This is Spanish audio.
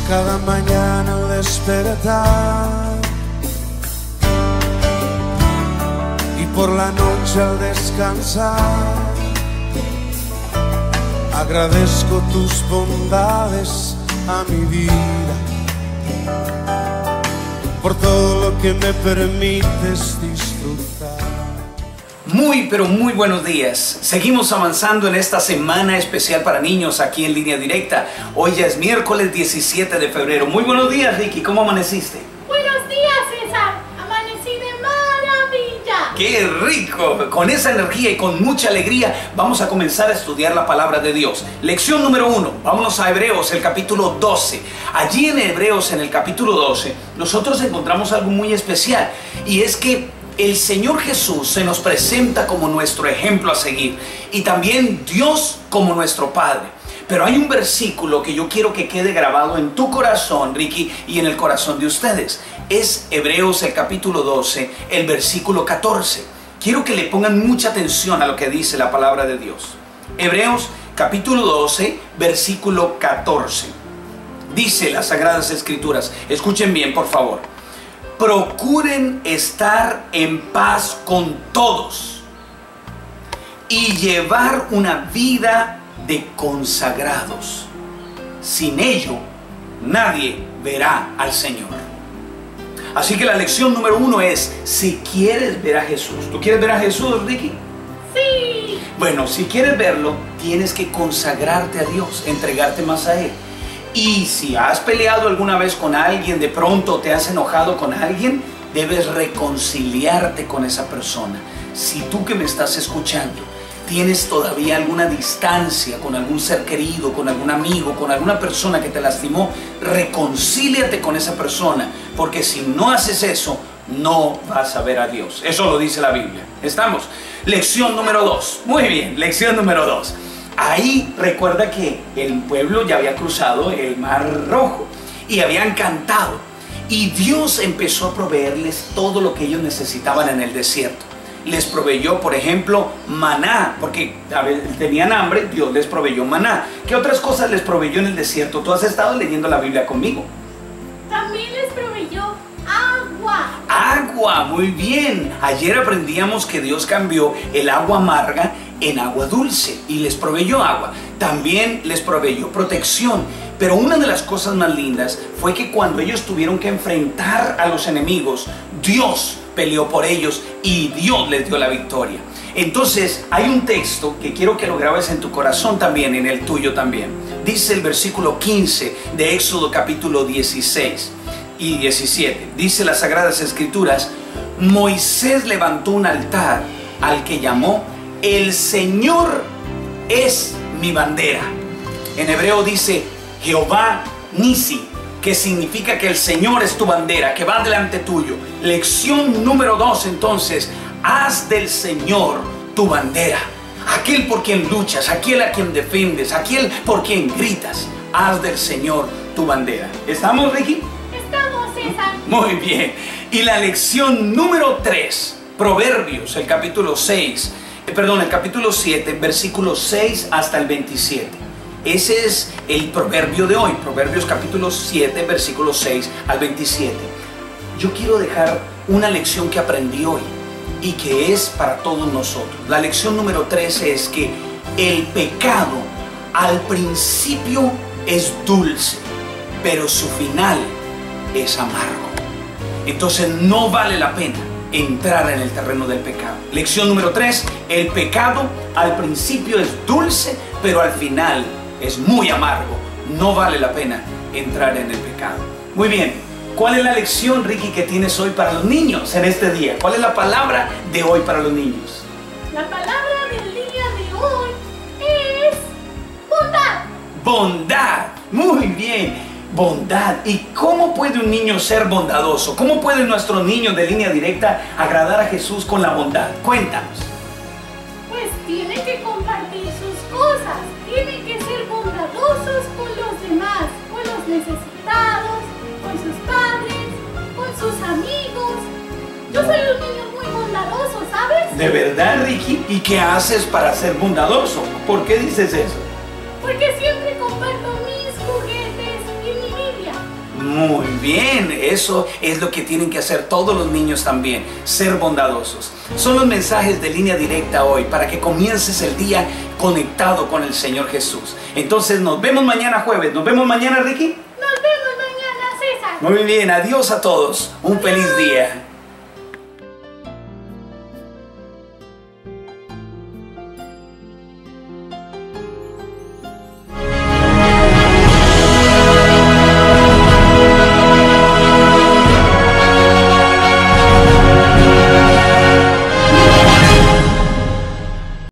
cada mañana al despertar y por la noche al descansar. Agradezco tus bondades a mi vida, por todo lo que me permites disfrutar. Muy, pero muy buenos días. Seguimos avanzando en esta semana especial para niños aquí en Línea Directa. Hoy ya es miércoles 17 de febrero. Muy buenos días, Ricky. ¿Cómo amaneciste? Buenos días, César. Amanecí de maravilla. ¡Qué rico! Con esa energía y con mucha alegría vamos a comenzar a estudiar la palabra de Dios. Lección número 1. Vámonos a Hebreos, el capítulo 12. Allí en Hebreos, en el capítulo 12, nosotros encontramos algo muy especial. Y es que el Señor Jesús se nos presenta como nuestro ejemplo a seguir y también Dios como nuestro Padre. Pero hay un versículo que yo quiero que quede grabado en tu corazón, Ricky, y en el corazón de ustedes. Es Hebreos el capítulo 12, el versículo 14. Quiero que le pongan mucha atención a lo que dice la palabra de Dios. Hebreos capítulo 12, versículo 14. Dice las Sagradas Escrituras, escuchen bien por favor. Procuren estar en paz con todos y llevar una vida de consagrados. Sin ello, nadie verá al Señor. Así que la lección número 1 es, si quieres ver a Jesús. ¿Tú quieres ver a Jesús, Ricky? Sí. Bueno, si quieres verlo, tienes que consagrarte a Dios, entregarte más a Él. Y si has peleado alguna vez con alguien, de pronto te has enojado con alguien, debes reconciliarte con esa persona. Si tú que me estás escuchando tienes todavía alguna distancia con algún ser querido, con algún amigo, con alguna persona que te lastimó, reconcíliate con esa persona, porque si no haces eso, no vas a ver a Dios. Eso lo dice la Biblia. ¿Estamos? Lección número 2. Muy bien, lección número 2. Ahí recuerda que el pueblo ya había cruzado el Mar Rojo y habían cantado. Y Dios empezó a proveerles todo lo que ellos necesitaban en el desierto. Les proveyó, por ejemplo, maná, porque tenían hambre, Dios les proveyó maná. ¿Qué otras cosas les proveyó en el desierto? Tú has estado leyendo la Biblia conmigo. También les proveyó agua. Agua, muy bien. Ayer aprendíamos que Dios cambió el agua amarga en agua dulce y les proveyó agua. También les proveyó protección. Pero una de las cosas más lindas fue que cuando ellos tuvieron que enfrentar a los enemigos, Dios peleó por ellos y Dios les dio la victoria. Entonces hay un texto que quiero que lo grabes en tu corazón también, en el tuyo también. Dice el versículo 15 de Éxodo capítulo 16 y 17. Dice las Sagradas Escrituras: Moisés levantó un altar al que llamó El Señor es mi bandera. En hebreo dice Jehová Nisi, que significa que el Señor es tu bandera, que va delante tuyo. Lección número 2 entonces, haz del Señor tu bandera. Aquel por quien luchas, aquel a quien defiendes, aquel por quien gritas. Haz del Señor tu bandera. ¿Estamos, Ricky? Estamos, César. Muy bien. Y la lección número 3, Proverbios, el capítulo 7, versículos 6 hasta el 27. Ese es el proverbio de hoy, Proverbios capítulo 7, versículos 6 al 27. Yo quiero dejar una lección que aprendí hoy y que es para todos nosotros. La lección número 13 es que el pecado al principio es dulce, pero su final es amargo. Entonces no vale la pena entrar en el terreno del pecado. Lección número 3, el pecado al principio es dulce, pero al final es muy amargo. No vale la pena entrar en el pecado. Muy bien, ¿cuál es la lección, Ricky, que tienes hoy para los niños en este día? ¿Cuál es la palabra de hoy para los niños? La palabra del día de hoy es bondad. Bondad, muy bien. Bondad. ¿Y cómo puede un niño ser bondadoso? ¿Cómo pueden nuestros niños de Línea Directa agradar a Jesús con la bondad? Cuéntanos. Pues tienen que compartir sus cosas, tienen que ser bondadosos con los demás, con los necesitados, con sus padres, con sus amigos. Yo soy un niño muy bondadoso, ¿sabes? ¿De verdad, Ricky? ¿Y qué haces para ser bondadoso? ¿Por qué dices eso? Porque siempre comparto mis juguetes y mi Biblia. Muy bien, eso es lo que tienen que hacer todos los niños también, ser bondadosos. Son los mensajes de Línea Directa hoy para que comiences el día conectado con el Señor Jesús. Entonces nos vemos mañana jueves. ¿Nos vemos mañana, Ricky? Nos vemos mañana, César. Muy bien, adiós a todos. Un feliz día.